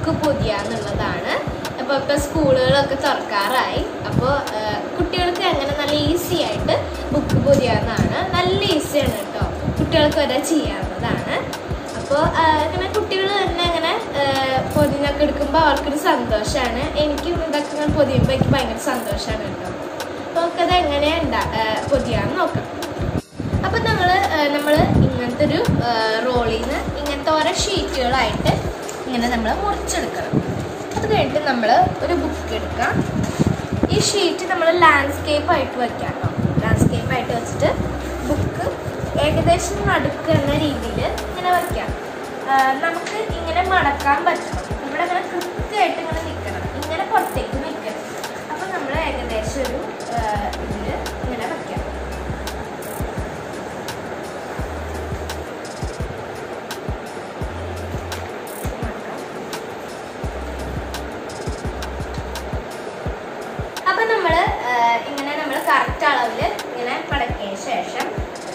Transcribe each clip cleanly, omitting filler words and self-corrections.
Book പൊതിയാന്നുള്ളതാണ്. അപ്പോൾ ഇപ്പോൾ സ്കൂളുകളൊക്കെ തുറക്കാറായി. അപ്പോൾ കുട്ടികൾക്ക് എങ്ങനെ നല്ല ഈസി ആയിട്ട് ബുക്ക് പൊതിയാവുന്നതാണ്. നല്ല ഈസിയാണ് കേട്ടോ, കുട്ടികൾക്ക് വരെ ചെയ്യാവുന്നതാണ്. അപ്പോൾ ഇങ്ങനെ കുട്ടികൾ തന്നെ ഇങ്ങനെ പൊതിഞ്ഞൊക്കെ എടുക്കുമ്പോൾ അവർക്കൊരു സന്തോഷമാണ്. എനിക്കും ഇതൊക്കെ ഇങ്ങനെ പൊതിയുമ്പോൾ എനിക്ക് ഭയങ്കര സന്തോഷമാണ് കേട്ടോ. അപ്പോൾ നമുക്കത് എങ്ങനെയാണ് പൊതിയാന്ന് നോക്കാം. അപ്പോൾ നമ്മൾ ഇങ്ങനത്തെ ഒരു റോളിൽ നിന്ന് ഇങ്ങനത്തെ ഓരോ ഷീറ്റുകളായിട്ട് ഇങ്ങനെ നമ്മൾ മുറിച്ചെടുക്കണം. അത് കഴിഞ്ഞിട്ട് നമ്മൾ ഒരു ബുക്ക് എടുക്കാം. ഈ ഷീറ്റ് നമ്മൾ ലാൻഡ്സ്കേപ്പായിട്ട് വയ്ക്കാം കേട്ടോ. ലാൻഡ്സ്കേപ്പായിട്ട് വെച്ചിട്ട് ബുക്ക് ഏകദേശം നടുക്കുന്ന രീതിയിൽ ഇങ്ങനെ വയ്ക്കാം. നമുക്ക് ഇങ്ങനെ മടക്കാൻ പറ്റണം. ഇവിടെ ഇങ്ങനെ കൃത്യമായിട്ട് ഇങ്ങനെ നിൽക്കണം, ഇങ്ങനെ പുറത്തേക്ക് നിൽക്കണം. അപ്പോൾ നമ്മൾ ഏകദേശം ഒരു ഇതിൽ ഇങ്ങനെ വയ്ക്കാം. അപ്പം നമ്മൾ കറക്റ്റ് അളവിൽ ഇങ്ങനെ മടക്കിയതിന് ശേഷം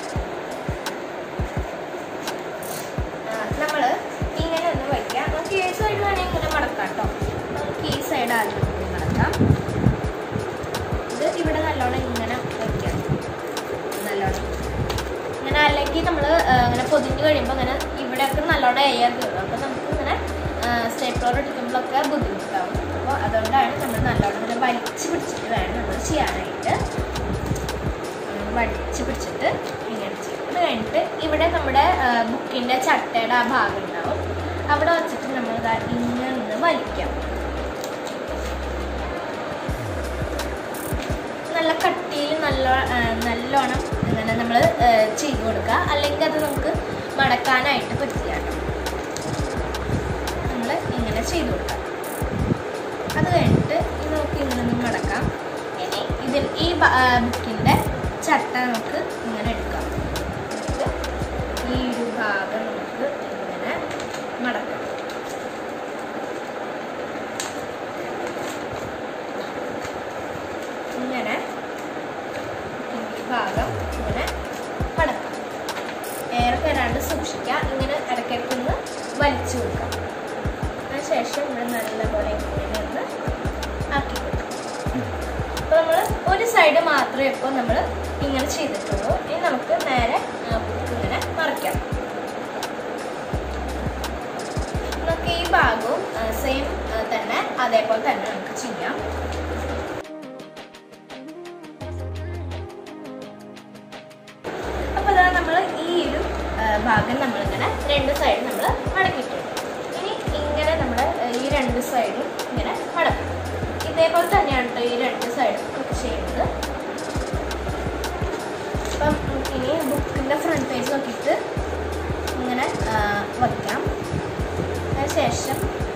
നമ്മൾ ഇങ്ങനെ ഒന്ന് വയ്ക്കാം. നമുക്ക് ഈ സൈഡ് വേണമെങ്കിൽ ഇങ്ങനെ മടക്കാം കേട്ടോ. നമുക്ക് ഈ സൈഡ് ആദ്യം മടക്കാം. ഇത് ഇവിടെ നല്ലോണം ഇങ്ങനെ വയ്ക്കാം, നല്ലോണം ഇങ്ങനെ. അല്ലെങ്കിൽ നമ്മൾ ഇങ്ങനെ പൊതിഞ്ഞ് കഴിയുമ്പോൾ ഇങ്ങനെ ഇവിടെയൊക്കെ നല്ലോണം എയർ കയറും. അപ്പോൾ നമുക്ക് ഇങ്ങനെ സ്റ്റേപ്ലർ എടുക്കുമ്പോഴൊക്കെ ബുദ്ധിമുട്ടാവും. അപ്പോൾ അതുകൊണ്ടാണ് നമ്മൾ നല്ലോണം ഇങ്ങനെ വലിച്ച് പിടിച്ചിട്ട് വേണം നമ്മൾ ചെയ്യാനായിട്ട്. വലിച്ച് പിടിച്ചിട്ട് ഇങ്ങനെ ചെയ്യും. അത് കഴിഞ്ഞിട്ട് ഇവിടെ നമ്മുടെ ബുക്കിൻ്റെ ചട്ടയുടെ ആ ഭാഗം ഉണ്ടാവും. അവിടെ വച്ചിട്ട് നമ്മൾ ഇങ്ങനെ നിന്ന് വലിക്കാം. നല്ല കട്ടിയിൽ നല്ലോണം ഇങ്ങനെ നമ്മൾ ചെയ്ത് കൊടുക്കുക. അല്ലെങ്കിൽ അത് നമുക്ക് മടക്കാനായിട്ട് പറ്റില്ല. നമ്മൾ ഇങ്ങനെ ചെയ്ത് കൊടുക്കാം. അത് കഴിഞ്ഞിട്ട് നമുക്ക് ഇങ്ങനെ നിന്ന് മടക്കാം. ഇനി ഈ ബുക്കിൻ്റെ ചട്ട നമുക്ക് ഇങ്ങനെ എടുക്കാം. ഈ ഒരു ഭാഗം നമുക്ക് ഇങ്ങനെ മടക്കാം. ഇങ്ങനെ ഈ ഭാഗം ഇങ്ങനെ മടക്കാം. എയർ കയറാണ്ട് സൂക്ഷിക്കുക. ഇങ്ങനെ ഇടയ്ക്കിടയ്ക്കൊന്ന് വലിച്ചു കൊടുക്കാം. അതിനുശേഷം ഇവിടെ നല്ലപോലെ ഇങ്ങനെ ഒന്ന് ആക്കി കൊടുക്കാം. അപ്പോൾ നമ്മൾ ഒരു സൈഡ് മാത്രമേ ഇപ്പോൾ നമ്മൾ ഇങ്ങനെ ചെയ്തിട്ടുള്ളൂ. ഇനി നമുക്ക് നേരെ ഇങ്ങനെ മറിക്കാം. നമുക്ക് ഈ ഭാഗവും സെയിം തന്നെ അതേപോലെ തന്നെ നമുക്ക് ചെയ്യാം. അപ്പോൾ അതാണ് നമ്മൾ ഈ ഒരു ഭാഗം നമ്മളിങ്ങനെ രണ്ട് സൈഡ് നമ്മൾ മടക്കിയിട്ടുണ്ട്. ഇനി ഇങ്ങനെ നമ്മൾ ഈ രണ്ട് സൈഡും ഇങ്ങനെ മടക്കും. ഇതേപോലെ തന്നെയാണ് കേട്ടോ ഈ രണ്ട് സൈഡും ചെയ്യുന്നത്. അപ്പം ഇനി ബുക്കിൻ്റെ ഫ്രണ്ട് പേജ് നോക്കിയിട്ട് ഇങ്ങനെ വയ്ക്കാം. അതിനുശേഷം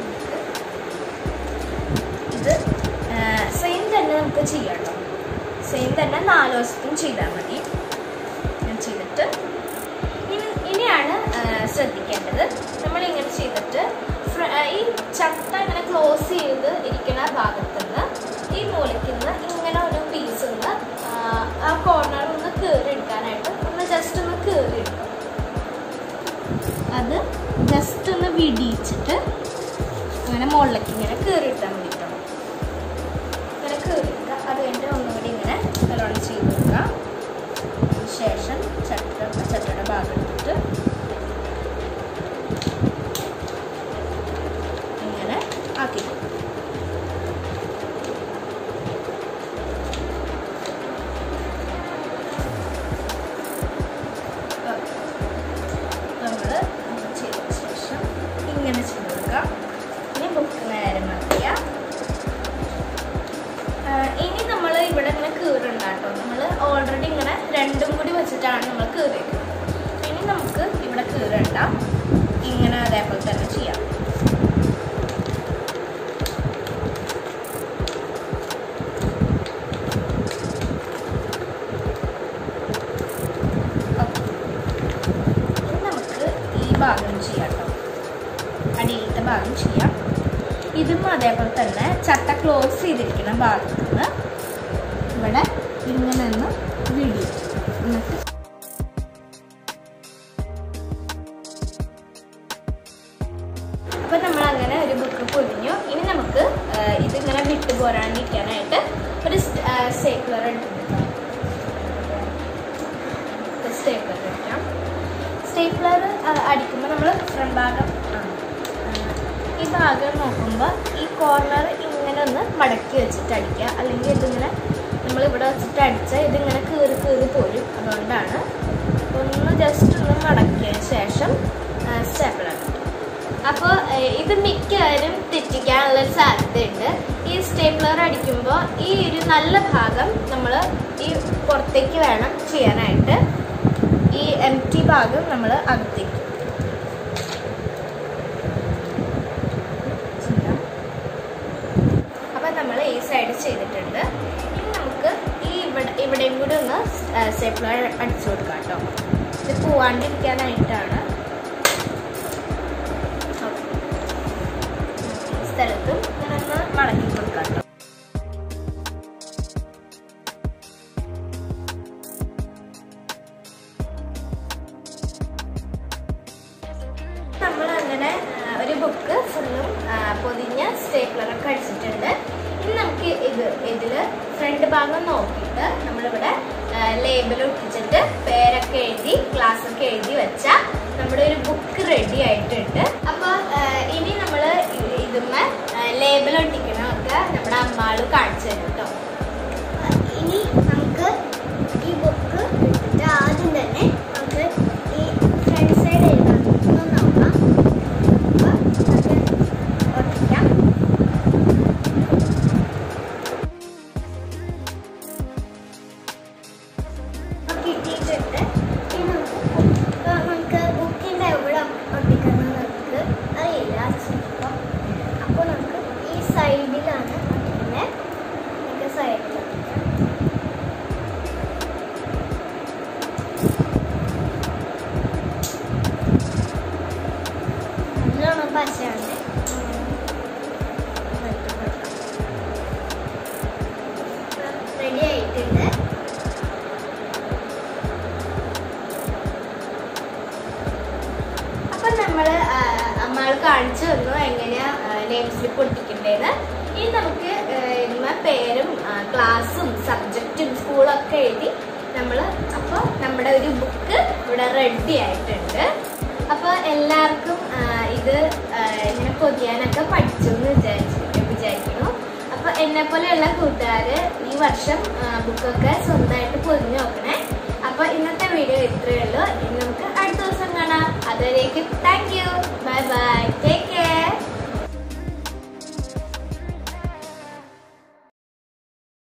ഇത് സെയിം തന്നെ നമുക്ക് ചെയ്യാം കേട്ടോ. സെയിം തന്നെ 4 വശത്തും ചെയ്താൽ മതി. ഞാൻ ചെയ്തിട്ട് ഇനിയാണ് ശ്രദ്ധിക്കേണ്ടത്. നമ്മളിങ്ങനെ ചെയ്തിട്ട് ഈ ചട്ട ഇങ്ങനെ ക്ലോസ് ചെയ്ത് ഇരിക്കുന്ന ഭാഗത്തുനിന്ന് ഈ മൂലയ്ക്ക് നിന്ന് ഇങ്ങനെ ഒരു പീസ് ഒന്ന് ആ കോർണർ ഒന്ന് കീറിയെടുക്കാനായിട്ട് ജസ്റ്റ് ഒന്ന് കീറിയെടുക്കും. അത് ജസ്റ്റ് ഒന്ന് വിടിയിച്ചിട്ട് അങ്ങനെ മുകളിലേക്ക് ഇങ്ങനെ കീറിയിട്ടാൽ മതി കേട്ടോ. ഇങ്ങനെ കീറിയിടുക. അത് കഴിഞ്ഞിട്ട് ഒന്നുകൂടി ഇങ്ങനെ നല്ലോണം ചെയ്ത് കൊടുക്കുക. ശേഷം ചട്ടയുടെ ഭാഗം എടുത്തിട്ട് ഇങ്ങനെ ആക്കി കൊടുക്കും. ഇങ്ങനെ ചെയ്ത് കൊടുക്കുക. ഇനി ബുക്ക് നേരെ മറിക്കുക. ഇനി നമ്മൾ ഇവിടെ ഇങ്ങനെ കീറുണ്ടാട്ടോ. നമ്മൾ ഓൾറെഡി ഇങ്ങനെ രണ്ടും കൂടി വെച്ചിട്ടാണ് നമ്മൾ കീറിയത്. ഇനി നമുക്ക് ഇവിടെ കീറണ്ട, ഇങ്ങനെ അതേപോലെ തന്നെ ചെയ്യാം. നമുക്ക് ഈ ഭാഗം ചെയ്യാം കേട്ടോ. അടിയിലത്തെ ഭാഗം ചെയ്യാം. ഇതും അതേപോലെ തന്നെ ചട്ട ക്ലോസ് ചെയ്തിരിക്കുന്ന ഭാഗത്ത് നിന്ന് ഇവിടെ ഇങ്ങനെ ഒന്ന് വിടിയും. എന്നിട്ട് അപ്പോൾ നമ്മൾ അങ്ങനെ ഒരു ബുക്ക് പോരാണ്ടിരിക്കാനായിട്ട് ഒരു സ്റ്റേപ്ലർ എടുത്തിട്ടുണ്ട്. സ്റ്റേപ്ലർ വയ്ക്കാം. സ്റ്റേപ്ലർ അടിക്കുമ്പോൾ നമ്മൾ ഫ്രണ്ട് ഭാഗം ഈ ഭാഗം നോക്കുമ്പോൾ ഈ കോർണർ ഇങ്ങനെ ഒന്ന് മടക്കി വെച്ചിട്ട് അടിക്കുക. അല്ലെങ്കിൽ ഇതിങ്ങനെ നമ്മളിവിടെ വെച്ചിട്ട് അടിച്ചാൽ ഇതിങ്ങനെ കീറി പോരും. അതുകൊണ്ടാണ് ഒന്ന് ജസ്റ്റ് ഒന്ന് മടക്കിയതിന് ശേഷം സ്റ്റേപ്ലർ അടിക്കുക. അപ്പോൾ ഇത് മിക്കവരും തെറ്റിക്കാനുള്ളൊരു സാധ്യതയുണ്ട്. ഈ സ്റ്റേപ്ലർ അടിക്കുമ്പോൾ ഈ ഒരു നല്ല ഭാഗം നമ്മൾ ഈ പുറത്തേക്ക് വേണം ചെയ്യാനായിട്ട്. ഈ എംപ്റ്റി ഭാഗം നമ്മൾ അകത്തേക്ക്. അപ്പം നമ്മൾ ഈ സൈഡ് ചെയ്തിട്ടുണ്ട്. ഇനി നമുക്ക് ഈ ഇവിടെയും കൂടി ഒന്ന് സ്റ്റേപ്ലർ അടിച്ചു കൊടുക്കാം കേട്ടോ. ഇത് പോവാണ്ടിരിക്കാനായിട്ടാണ്. സ്ഥലത്തും ഇങ്ങനെ മടക്കി കൊടുക്കാം കേട്ടോ. നമ്മളങ്ങനെ ഒരു ബുക്ക് ഫുള്ളും പൊതിഞ്ഞ സ്റ്റേപ്ലറൊക്കെ അടിച്ചിട്ടുണ്ട്. ഇനി നമുക്ക് ഇതിൽ ഫ്രണ്ട് ഭാഗം നോക്കിയിട്ട് നമ്മളിവിടെ ലേബൽ ഒട്ടിച്ചിട്ട് പേരൊക്കെ എഴുതി ക്ലാസ്സൊക്കെ എഴുതി വെച്ചാൽ നമ്മുടെ ഒരു ബുക്ക് റെഡി ആയിട്ടുണ്ട്. അപ്പോൾ ഇനി നമ്മൾ ഇതുമ്മ ലേബൽ ഒട്ടിക്കണമൊക്കെ നമ്മുടെ അമ്മാള് കാണിച്ചു തരും കേട്ടോ. ഇനി നമുക്ക് ഈ ബുക്ക് എടുത്തിട്ട് ആദ്യം തന്നെ നമുക്ക് ഈ ഫ്രണ്ട് സൈഡ് എഴുതാൻ നോക്കാം. ഒട്ടിക്കാം. കിട്ടിയിട്ടുണ്ട്. നമുക്ക് ബുക്കിൻ്റെ എവിടെ ഒട്ടിക്കുന്നത് നമുക്ക് അറിയില്ല. അപ്പോൾ നമുക്ക് ഈ സൈഡിലാണ് ഒട്ടിക്കുന്നത്. നമുക്ക് സൈഡിൽ നല്ലോണം പശയാണ്. റെഡി ആയിട്ടുണ്ട്. അപ്പം നമ്മൾ അമ്മാൾ കാണിച്ചു തന്നു എങ്ങനെയാ നെയിം സ്ലിപ്പ് ഒട്ടിക്കണ്ടേന്ന്. ഇനി നമുക്ക് പേരും ക്ലാസ്സും സബ്ജക്റ്റും സ്കൂളൊക്കെ എഴുതി അപ്പോൾ നമ്മുടെ ഒരു ബുക്ക് ഇവിടെ റെഡി ആയിട്ടുണ്ട്. അപ്പോൾ എല്ലാവർക്കും ഇത് ഇങ്ങനെ പൊതിയാനൊക്കെ പഠിച്ചു എന്ന് വിചാരിക്കുന്നു. അപ്പോൾ എന്നെപ്പോലെയുള്ള കൂട്ടുകാർ ഈ വർഷം ബുക്കൊക്കെ സ്വന്തമായിട്ട് പൊതിഞ്ഞു നോക്കണേ. അപ്പോൾ ഇന്നത്തെ വീഡിയോ ഇത്രയേ ഉള്ളൂ. ഇനി നമുക്ക് അടുത്ത ദിവസം കാണാം. അതുവരേക്കും താങ്ക് യു. Bye bye.